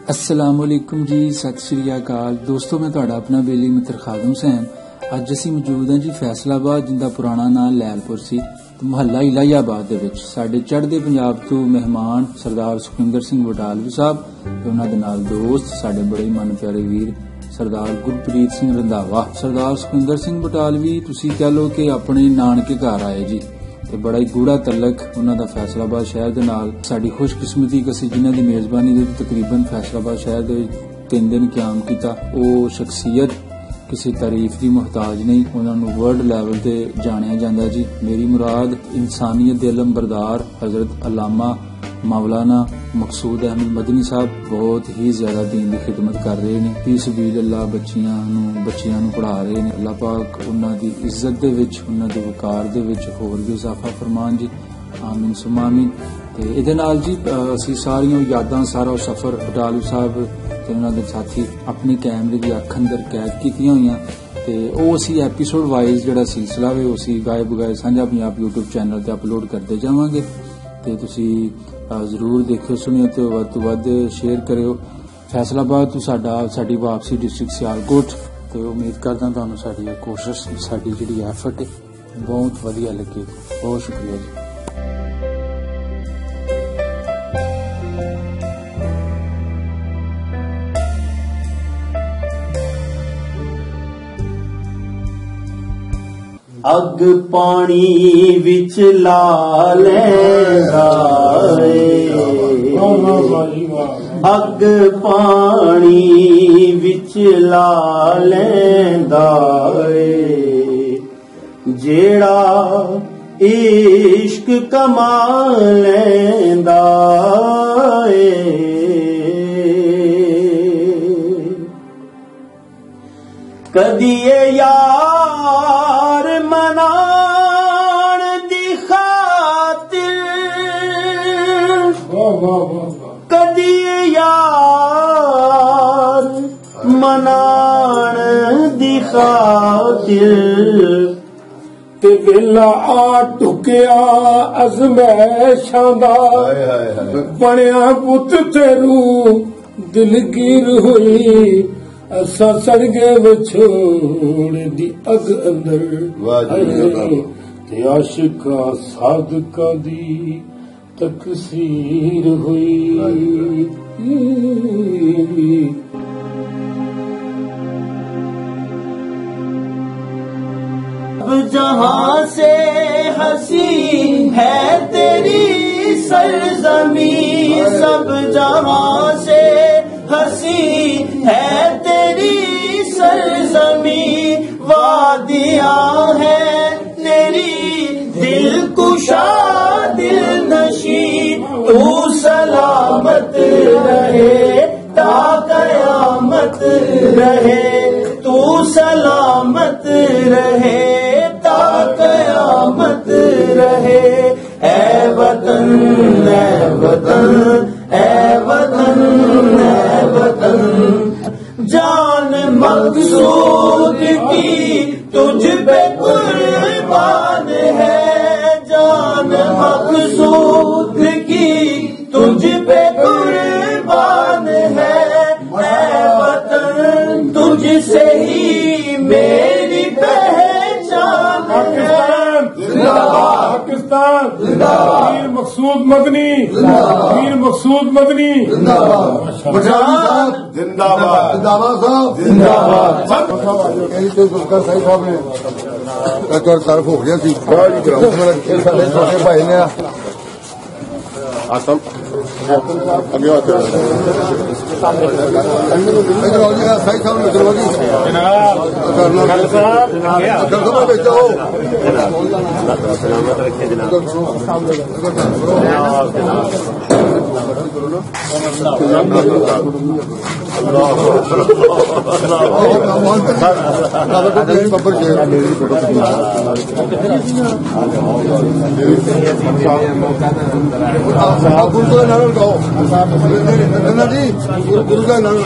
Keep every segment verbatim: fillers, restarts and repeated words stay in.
अस्सलामुअलैकुम जी, सत श्री अकाल दोस्तों, मैं तुहाडा अपना बेली मित्र खादम हुसैन। अज असीं मौजूद हैं जी फैसलाबाद, जिंदा पुराना नाम लैलपुर सी, मुहल्ला इलाहीआबाद दे विच। साडे चढ़दे पंजाब तो मेहमान सरदार सुखविंदर सिंह बटालवी साहब ते उन्हां दे नाल दोस्त साडे बड़े ही मन प्यारे वीर सरदार गुरप्रीत सिंह रंधावा। सरदार सुखविंदर सिंह बटालवी तुसीं कह लो कि अपने नानके घर आए जी, ते बड़ा ही गूढ़ा तलक उन्हां दा फैसलाबाद शहर दे नाल। साडी खुशकिस्मती कि असीं जिन्हां दी मेजबानी दे तकरीबन फैसलाबाद शहर दे तीन दिन क्याम कीता। ओह शख्सियत किसी तारीफ की मुहताज नहीं, उन्होंने वर्ल्ड लैवल ते जानिया जांदा जी। मेरी मुराद इंसानियत दे इल्म बरदार हजरत अल्लामा मौलाना मकसूद अहमद मदनी साहब बहुत ही ज्यादा दीन की खिदमत कर रहे हैं। फी सबील अल्लाह बच्चियां नूं बच्चियां नूं पढ़ा रहे हैं। अल्लाह पाक उन्हां दी इज्जत दे विच, उन्हां दे वकार दे विच होर भी इजाफा फरमान जी, आमीन सुमा आमीन। ते इहदे नाल जी असीं सारियां यादां, सारा सफर बटालवी साहब ते उन्हां दे साथी अपनी कैमरे की अख अंदर कैद कीतियां होईयां। ते ओह असीं एपीसोड वाइज जिहड़ा सिलसिला वे असीं गाए बगाए सांझा पंजाब यूट्यूब चैनल ते अपलोड करते जावांगे। ते तुसीं जरूर देखियो सुनियो ते वध तो वध शेयर करियो। फैसलाबाद तो साडा साडी वापसी डिस्ट्रिक्ट सियालकोट, ते उम्मीद करदा तुहानूं साडी कोशिश, साडी जिहड़ी एफर्ट बहुत वधिया लगी। बहुत शुक्रिया जी। अग पानी विच ला लैंदा ए, अग पानी विच ला लैंदा ए, जेड़ा इश्क कमा लैंदा ए। कदी यार मनाण दी खातिर, कदी यार मनाण दी खातिर, ते वेला आ टुकिया अज़मैशां दा, बनिया पुत तेरू दिलगीर हुई। असा सड़गे विछोड़ दी अग अंदर, ते आशिका सादका दी तकसीर हुई। अब जहां से हंसी है तेरी सरजमी, सब जहां से हंसी है तेरी सरजमी, वादियां है तेरी दिल कुशा दिल नशी, तू सलामत रहे ता कयामत रहे, तू सलामत रहे ता कयामत रहे। ऐ वतन ऐ वतन ऐ वतन ऐ वतन, जान मकसूद की तुझ पे कुर्बान है, जान मकसूद की तुझ पे कुर्बान है। ऐ वतन तुझसे ही मेरी पहचान है। पाकिस्तान जिंदाबाद, वीर मकसूद मदनी जिंदाबाद, वीर मकसूद मदनी जिंदाबाद, जिंदाबाद जिंदाबाद साहब जिंदाबाद। सही साहब ने तरफ हो गया सी छोटे भाई ने आसम अगे आते सही साहब ने करवा सलामत रखे जनाब। गुरु का नाम गाओ जी, गुरु का नाम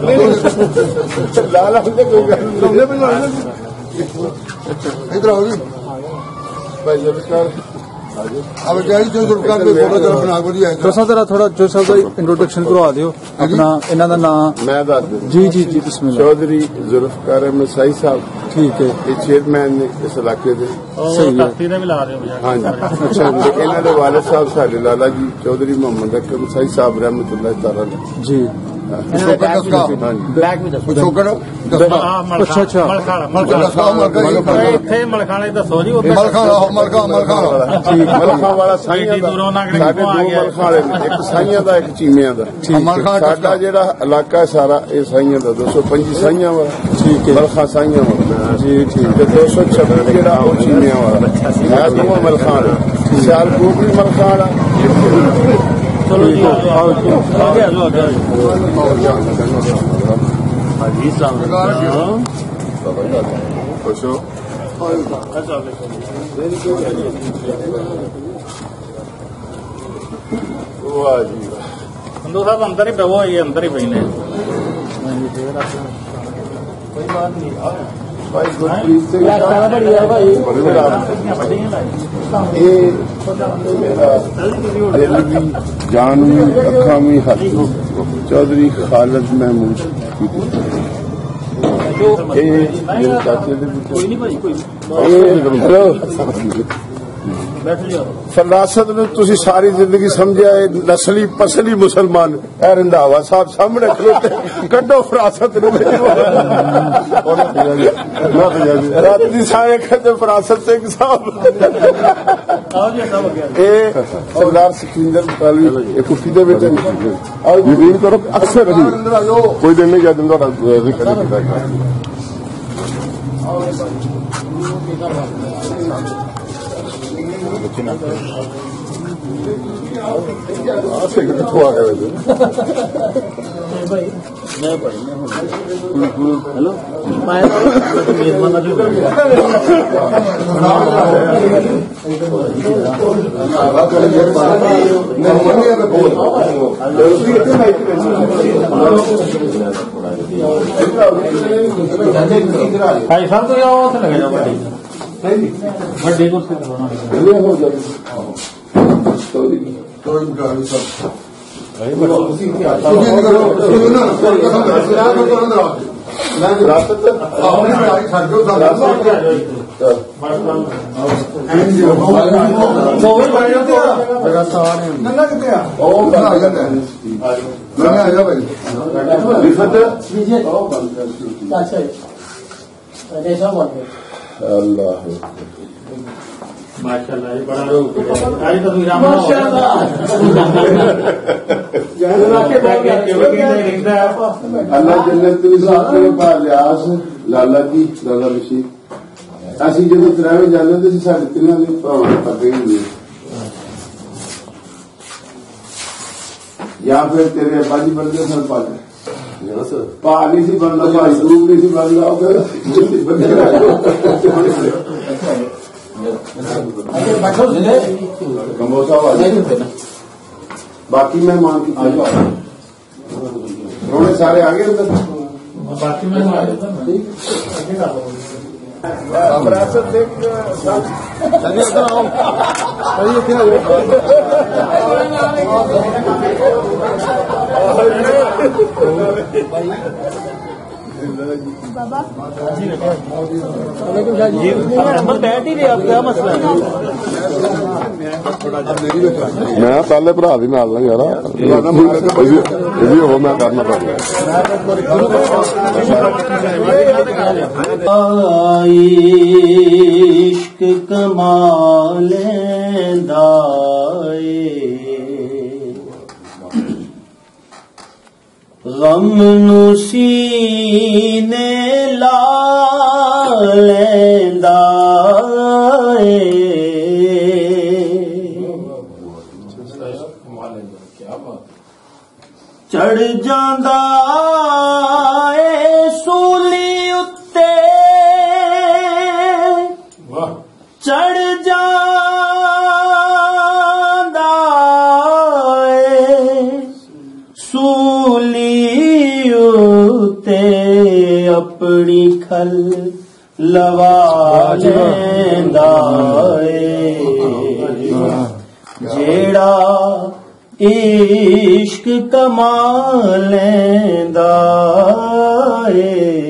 लाला इधर आओ जी भाई। अब जारी जो सरकार में फोटो जरा बना को दिया है तो साहब जरा थोड़ा जो साहब इंट्रोडक्शन करवा दियो अपना इन्हां दा नाम मैं दस जी जी जी बिस्मिल्लाह चौधरी जुल्फकार अहमद साई साहब ठीक है ये चेयरमैन ने इस इलाके के सही है हाँ जी अच्छा इन्हों के वालिद साहब साडे लाला जी चौधरी मोहम्मद अकरम साई साहब रहमतुल्लाह तआला जी ब्लैक में दसो छोकड़ अच्छा अच्छा ਇੱਥੇ ਮਲਖਾਣੇ ਦੱਸੋ ਜੀ ਉੱਥੇ मलखा मलखा मलखा ਮਲਖਾਂ ਵਾਲਾ ਸਾਈਆਂ ਦਾ ਸਾਡੇ ਦੋ ਮਲਖਾਂ ਵਾਲੇ ਨੇ ਇੱਕ ਸਾਈਆਂ ਦਾ ਇੱਕ ਚੀਮਿਆਂ ਦਾ मलखा ਸਾਡਾ ਜਿਹੜਾ ਇਲਾਕਾ ਸਾਰਾ ਇਹ ਸਾਈਆਂ ਦਾ ਦੋ ਸੌ ਪੰਜੀ ਸਾਈਆਂ ਵਾਲਾ ठीक है ਮਲਖਾਂ ਸਾਈਆਂ ਵਾਲਾ जी ठीक ਤੇ ਦੋ ਸੌ ਛੱਬੀ ਜਿਹੜਾ ਉਹ ਚੀਮਿਆਂ ਵਾਲਾ ਇਹ ਦੋਵਾਂ ਮਲਖਾਂ ਵਾਲਾ ਸਿਆਲਕੋਟ ਵੀ ਮਲਖਾਂ ਵਾਲਾ चलो जी आओ आगे आ जाओ आगे हाजी साहब खुश हो वाह जी ਸੰਧੂ ਸਾਹਿਬ ਅੰਦਰ ਹੀ ਬਵੋ ਇਹ ਅੰਦਰ ਹੀ ਬੈਠੇ भाई गुरप्रीत सिंह बड़े बड़ा ये मेरा दिल भी जान भी अखा भी हथ चौधरी खालिद महमूद ये मेरे चाचे फरासत ने तुसी सारी जिंदगी समझिया नस्ली पसली मुसलमान है रंधावा साहब सामने खलोते कड्डो फरासत रात दी सारे कहते फरासत सिंह साहब ये सरदार सिकंदर बटालवी ये कुर्सी दे बेटे और यकीन करो अक्सर कोई दिन नहीं जाता जिक्र हेलो ਭਾਈ ਸਾਹਿਬ ਤੁਸੀਂ ਆਓ ਉੱਥੇ ਲੱਗੇ ਜਾਓ ਵੱਡੀ ਵੱਡੀ ਕੁਰਸੀ ਤੇ ਬਣਾ कोई गाड़ी सब अल्लाह माशाल्लाह ये बड़ा लोग आज तो विराम अल्लाह जन्नत लियास लाला जी लाला बशीर असं जो तरावे जाते थे साढ़े तिना के भावना पते होंगे या फिर तेरे अब्बा जी बनते सन पग भा नहीं सी बनता भाई रूप नहीं सी बनता कमोसा बाकी मेहमान की रोने सारे आ गए अंदर बाकी मैं विरासत देख बैठ ही रहे आप क्या मसला है मैं पहले भरा दी नाल ना यार ये हो मैं करना पड़ेगा इश्क कमाले दाए गम नू सीने ला लेंदा ए चढ़ जांदा ए सूली उत्ते चढ़ जांदा ए सूली उत्ते अपनी खल लवा लेंदा ए जेड़ा इश्क कमा लैंदा ए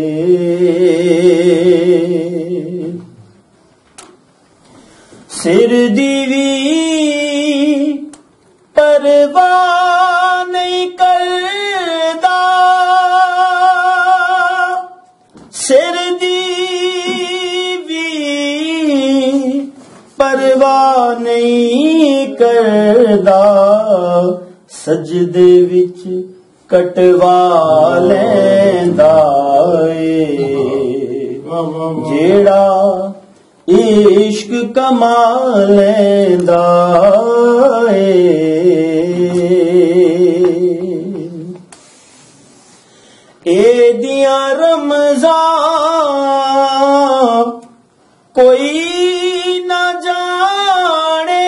सिर दी वी परवाह नहीं करदा सिर दी वी परवाह नहीं करदा सजदे विच कटवा लैंदा ए जेड़ा इश्क कमा लैंदा ए एदियां रमज़ान कोई ना जाने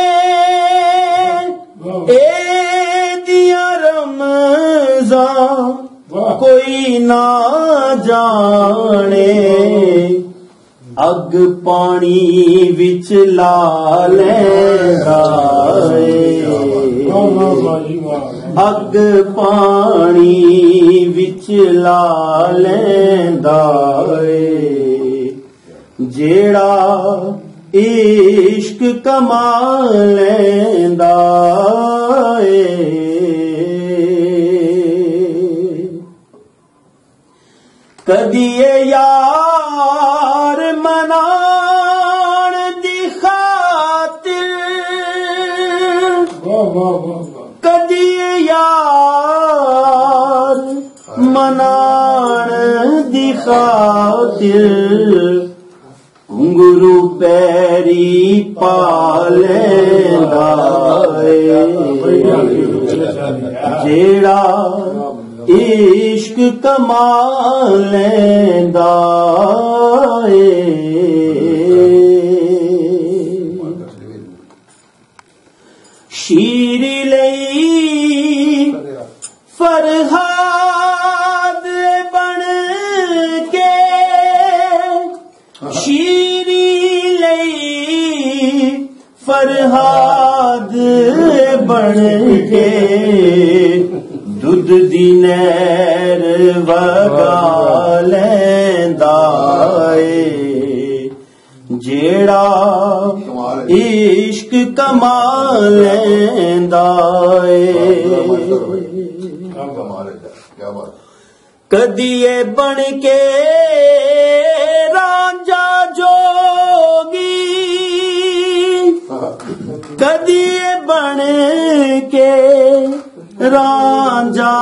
एदियां रमज़ान कोई ना जाने अग पानी विच ला लैंदा अग पानी विच ला लैंदा जेड़ा इश्क कमा लैंदा कदी यार मनाण दी खातिर कदी यार मनाण दी खातिर घुंघरू पैरी पा लैंदा जेड़ा इश्क कमा लैंदा शीरी लई फरहाद बन के शीरी लई फरहाद बन के दुध दी नहर वगा लैंदा जेड़ा इश्क कमा लैंदा कदिए बन के रांझा जोगी कदिए बन के रांझा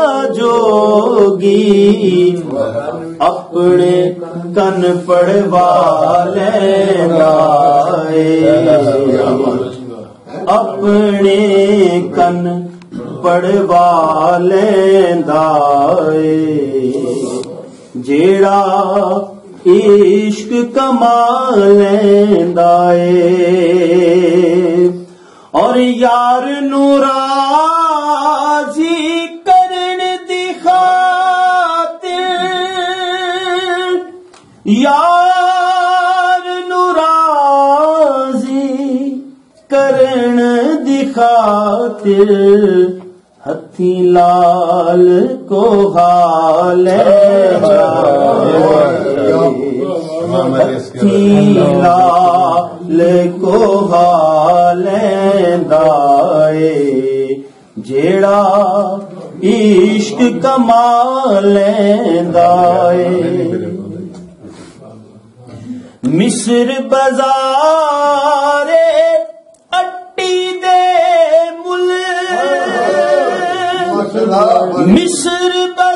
जोगी अपने कन पड़वा लैंदा अपने कन पड़वा लैंदा जेड़ा इश्क कमा लैंदा और यार नू राज़ी करन दी खातिर यार नू राज़ी करन दी खातिर हथी लाल को हाल हथी लाल को हालैंदा जेड़ा इश्क कमा लैंदा मिस्र बाज़ारे अट्टी दे मुल मिस्र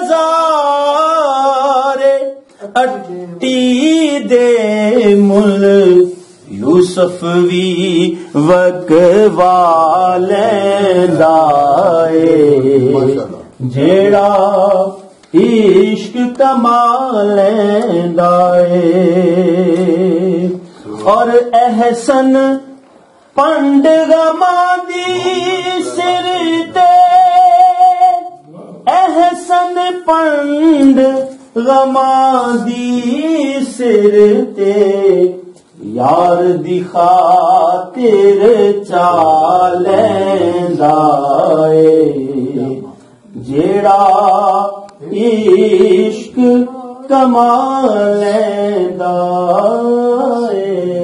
बाज़ारे अट्टी दे मुल यूसुफ भी वकवा लैंदा जेड़ा इश्क कमा लैंदा और एहसन पंड गमा दी सिर ते एहसन पंड गमा दी सिर ते यार दी खातिर ਖਾਤਿਰ ਚਾਲੈਂਦਾ ਏ ਜਿਹੜਾ ਇਸ਼ਕ ਕਮਾ ਲੈਂਦਾ ਏ।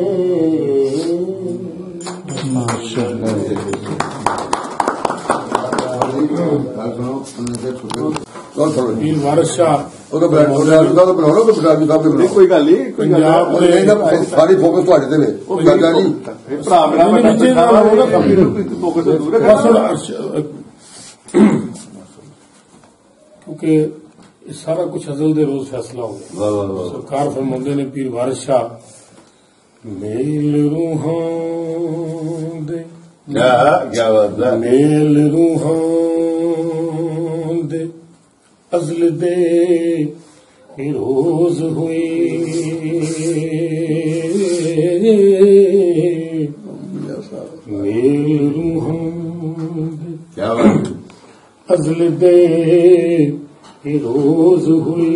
ਪੀਰ ਵਾਰਿਸ ਸ਼ਾਹ ਉਹਦਾ ਬ੍ਰਾਂਡ ਉਹਦਾ ਬਣਾਉਣਾ ਕੋਈ ਬ੍ਰਾਂਡ ਦਾ ਬਣਾਉਣਾ ਕੋਈ ਗੱਲ ਨਹੀਂ ਕੋਈ ਗੱਲ ਪੰਜਾਬ ਨਹੀਂ ਦੇ ਸਾਰੀ ਫੋਕਸ ਤੁਹਾਡੇ ਤੇ ਵੇ ਉਹ ਗੱਲ ਨਹੀਂ ਭਰਾ ਮੇਰਾ ਵੱਡਾ ਬੈਠਾ ਵਾ, ਉਹਦਾ ਕਾਫੀ ਫੋਕਸ ਦੂਰ ਹੈ। ਬਸ ਹੁਣ ਅਰਸ਼- ਕਿਉਂਕਿ ਇਹ ਸਾਰਾ ਕੁਝ ਅਜ਼ਲ ਦੇ ਰੋਜ਼ ਫੈਸਲਾ ਹੋ ਗਿਆ। ਵਾਹ ਵਾਹ ਵਾਹ ਸਰਕਾਰ ਫਰਮਾਉਂਦੇ ਨੇ ਪੀਰ ਵਾਰਿਸ ਸ਼ਾਹ ਮੇਲ ਰੂਹਾਂ ਦੇ ਕਿਆ ਕਿਆ ਬਾਤ ਹੈ। ਮੇਲ ਰੂਹਾਂ ਦੇ ਅਜ਼ਲ ਦੇ ਇਹ ਰੋਜ਼ ਹੋਈ ਮੇਲ ਰੂਹਾਂ ਦੇ ਕਿਆ ਬਾਤ ਹੈ। ਅਜ਼ਲ ਦੇ ਇਹ ਰੋਜ਼ ਹੋਈ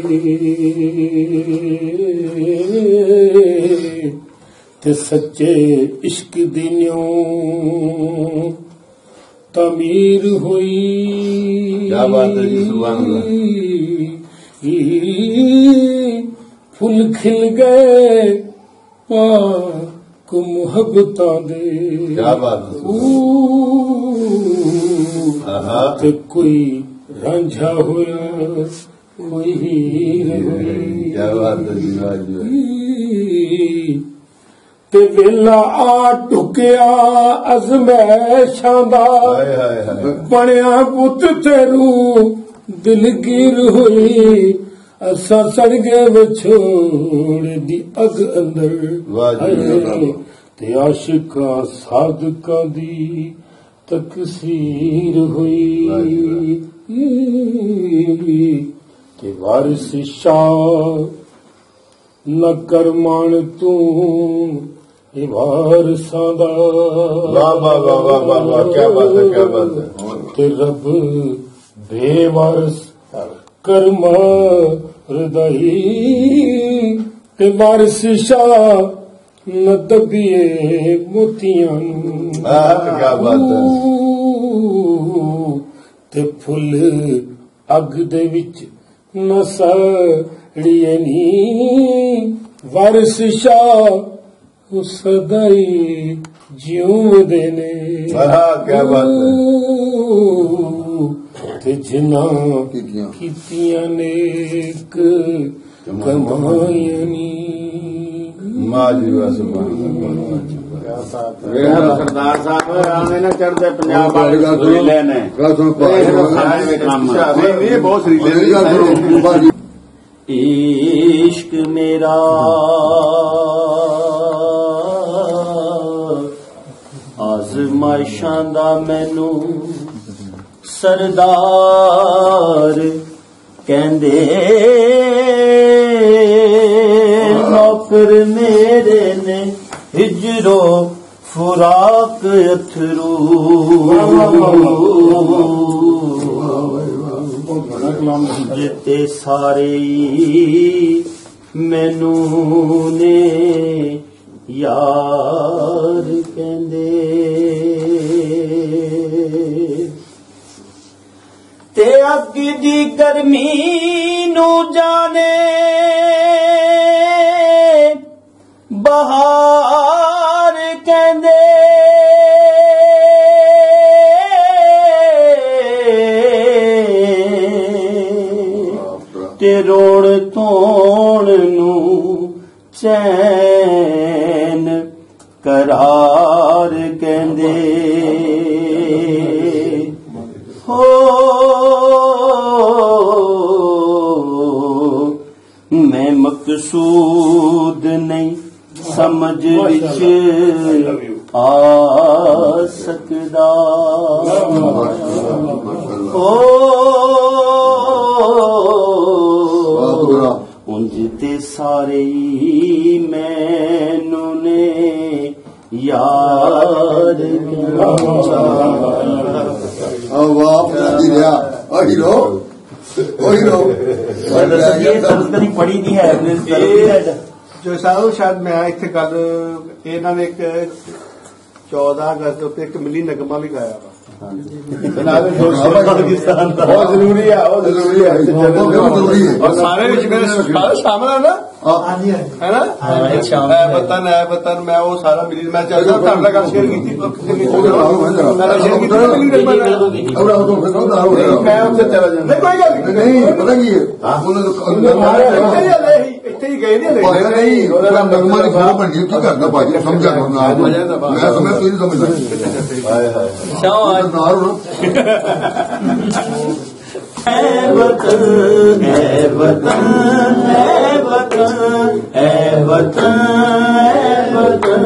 ਤੇ ਸੱਚੇ ਇਸ਼ਕ ਦੀ ਨਿਉ ਤਮੀਰ ਹੋਈ। ਕਿਆ ਬਾਤ ਹੈ ਜੀ, ਸੁਭਾਨ ਅੱਲਾਹ। ਫੁੱਲ ਖਿਲ ਗਏ ਪਾਕ ਮੁਹੱਬਤਾਂ ਦੇ ਕਿਆ ਬਾਤ ਹੈ। ਆਹਾ ਤੇ ਕੋਈ ਰਾਂਝਾ ਹੋਇਆ ਕੋਈ ਹੀਰ ਹੋਈ ਕਿਆ ਬਾਤ ਹੈ ਜੀ, ਵਾਹ ਜੀ ਵਾਹ। ਤੇ ਵੇਲਾ ਆ ਟੁਕਿਆ ਅਜ਼ਮੈਸ਼ਾਂ ਦਾ ਹਾਏ ਹਾਏ ਹਾਏ ਬਣਿਆ ਪੁੱਤ ਤੇਰੂ ਦਿਲਗੀਰ ਹੋਈ ਅਸਾਂ ਸੜ ਗਏ ਵਿਛੋੜ ਦੀ ਅਗ ਅੰਦਰ ਵਾਹ ਜੀ ਵਾਹ। ਹਾਏ ਤੇ ਆਸ਼ਿਕਾਂ ਸਾਧਕਾਂ ਦੀ ਤਕਸੀਰ ਹੋਈ ਤੇ ਵਾਰਿਸ ਸ਼ਾਹ ਨ ਕਰਮਾਨ ਤੂੰ ਇਹ ਵਾਰਸਾਂ ਦਾ ਵਾਹ ਵਾਹ ਵਾਹ ਵਾਹ ਵਾਹ ਵਾਹ ਕਿਆ ਬਾਤ ਹੈ ਕਿਆ ਬਾਤ ਹੈ। ਤੇ ਰੱਬ ਬੇਵਾਰਸ ਕਰਮ ਰਦਾਈ ਤੇ ਵਾਰਿਸ ਸ਼ਾਹ ਨ ਦਬੀਏ ਮੋਤੀਆਂ ਨੂੰ ਆਹ ਕਿਆ ਬਾਤ ਹੈ। ਤੇ ਫੁੱਲ ਅੱਗ ਦੇ ਵਿੱਚ ਨ ਸੜੀਏ ਨੀ ਵਾਰਿਸ ਸ਼ਾਹ ਉਹ ਸਦਾਈ ਜਿਉਂਦੇ ਨੇ। ਆਹ ਕਿਆ ਬਾਤ ਹੈ। ਤੇ ਜਿਨ੍ਹਾਂ ਕੀਤੀਆਂ। ਕੀਤੀਆਂ ਨੇਕ ਕਮਾਈਆਂ ਨੀ ਮਾਂ ਜੀ ਵਾਹ ਸੁਭਾਨ ਅੱਲਾਹ। ਸਰਦਾਰ ਸਾਹਿਬ ਆਵੇਂ ਨਾ ਚੜਦੇ ਪੰਜਾਬ ਵਾਲੇ ਵਾਲੇ ਸੁਰੀਲੇ ਨੇ ਗੱਲ ਸੁਣੋ ਨਹੀਂ ਨਹੀਂ ਬਹੁਤ ਮੇਰੀ ਰੀਲੇ ਗੱਲ ਸੁਣੋ ਬਾਜੀ इश्क मेरा आजमाइशां दा मैनू सरदार कहंदे नौकर मेरे ने हिजरो फुराक अथरू जिते सारे मैनू ने यार कहंदे ते अग दी गर्मी नू जाने बहार कहंदे ते रोड़ तोड़ नू चैन करार कहंदे हो मैं मकसूद नहीं समझ विच आ सकदा ओ उंज ते सारे ही मैनू ने याद ਵਾਹ ਪੰਜਾਬੀ ਰਿਹਾ ਆ ਹੀਰੋ ਉਹ ਹੀਰੋ ये शब्द कभी पढ़ी नहीं है ਜੋ ਸਾਹਿਬ ਸ਼ਾਇਦ ਮੈਂ ਇੱਥੇ ਗੱਲ ਇਹਨਾਂ ਨੇ ਇੱਕ चौदह अगस्त उत्ते एक मिली नगमा भी गाया वा पाकिस्तान का बहुत जरूरी है, बहुत जरूरी है, जरूरी है। और सारे विच मेरे सारे शामिल है ना, है ना? है वतन है वतन, मैं वो सारा मिली मैं चलता ਤੁਹਾਡੇ ਨਾਲ ਗੱਲ शेयर ਕੀਤੀ मैं ਉੱਥੇ चला जाना नहीं कोई गल नहीं पता की है ਇੱਥੇ ਹੀ ਗਏ ਨਹੀਂ भाषा नहीं ਉਹਦਾ ਨਗਮਾ ਦੀ ਖੋਹ ਬਣ ਗਈ ਕੀ ਕਰਦਾ ਭਾਜੀ ਸਮਝਾ ਕਰਨਾ ਮੈਂ ਸਮਝ ਤੂੰ ਨਹੀਂ समझदा हाय हाय शाबाश नार है वतन है वतन है वतन है वतन है वतन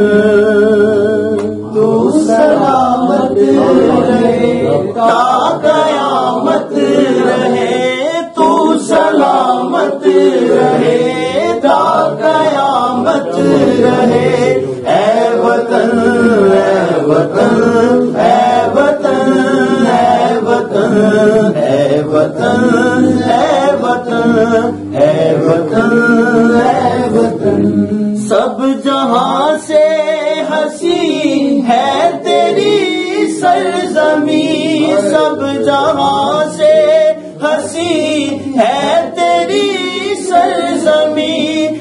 तू सलामत रहे ता कयामत रहे तू सलामत रहे ता कयामत रहे है वतन है वतन है वतन है वतन है वतन है वतन है वतन है वतन सब जहां से हंसी है तेरी सरजमी सब जहां से हंसी है तेरी सरजमी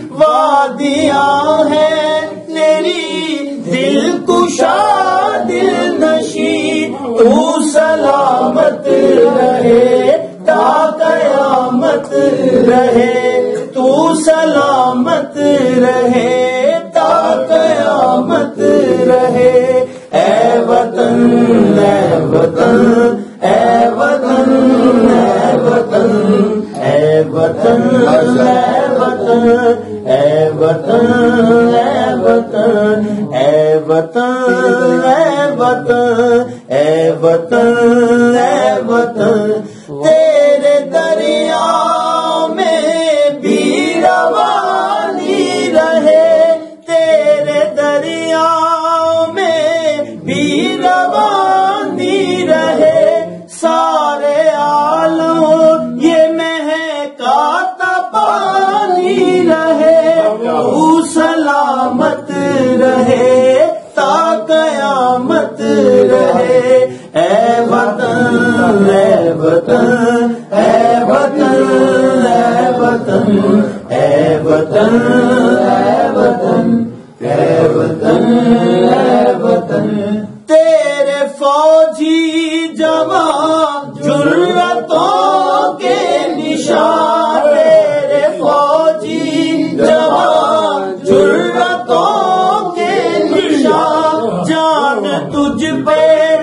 वादियां है तेरी दिल कुशा दिल नशी तू सलामत रहे ता कयामत रहे तू सलामत रहे ता कयामत रहे ऐ वतन ऐ वतन ऐ वतन ऐ वतन ऐ वतन ऐ वतन ऐ वतन ऐ वतन ऐ वतन ऐ वतन ऐ वतन ऐ वतन तेरे दरिया में भी रवानी रहे तेरे दरिया में भी रवानी रहे सारे आलम ये महकाता पानी रहे तू सलामत रहे ता कयामत रहे ऐ वतन ऐ वतन ऐ वतन ऐ वतन ऐ वतन ऐ वतन ऐ वतन ऐ वतन तेरे फौजी जवान जुर्रतों के निशान तेरे फौजी जवान जुर्रतों के निशान जान तुझ पे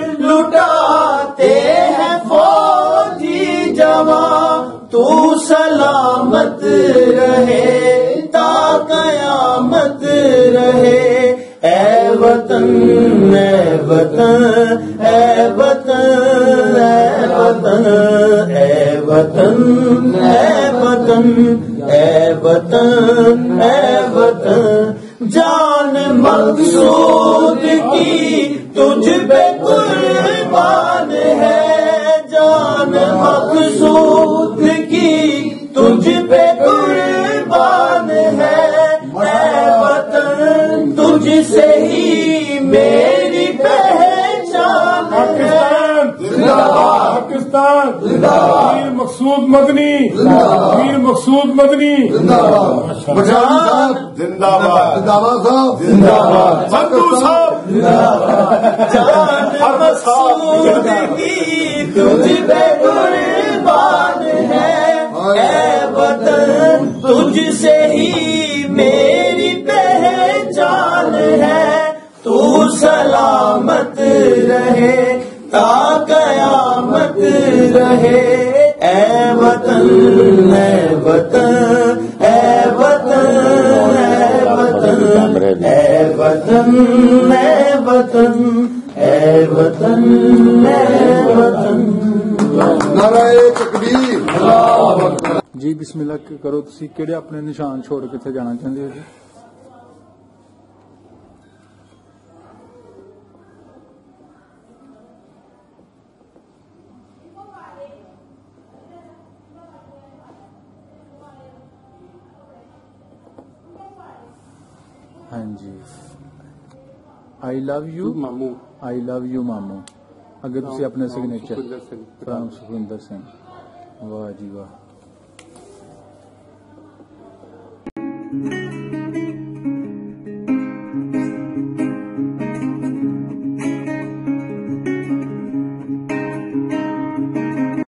लुटाते हैं फौजी जवान तू सलामत रहे ता कयामत रहे ऐ वतन ऐ वतन ऐ वतन ऐ वतन ऐ वतन ऐ वतन ऐ वतन ऐ वतन जान मकसूद की तुझ पे कुर्बान है जान मकसूद की तुझ पे कुर्बान है ऐ वतन तुझसे ही मेरी पहचान है पाकिस्तान मीर मकसूद मदनी मीर मकसूद मदनी जिंदाबाद जिंदाबाद साहब जिंदाबाद संधू साहब जान मकसूद की तुझ पे कुर्बान है ऐ वतन तुझसे ही मेरी पहचान है तू सलामत रहे ता कयामत रहे ऐ वतन ऐ वतन ऐ वतन ऐ वतन ऐ वतन ऐ वतन ऐ वतन ऐ वतन नाराए तकबीर जी बिस्मिल्लाह करो तुसी किहड़े अपने निशान छोड़ के किथे जाना चाहते हो जी हाँ जी ਆਈ ਲਵ ਯੂ ਮਾਮੂ ਆਈ ਲਵ ਯੂ ਮਾਮੂ। ਅੱਗੇ ਤੁਸੀਂ ਆਪਣੇ ਸਿਗਨੇਚਰ ਸੁਖਵਿੰਦਰ ਸਿੰਘ ਫਰਾਮ ਸੁਖਵਿੰਦਰ ਸਿੰਘ। ਵਾਹ ਜੀ ਵਾਹ।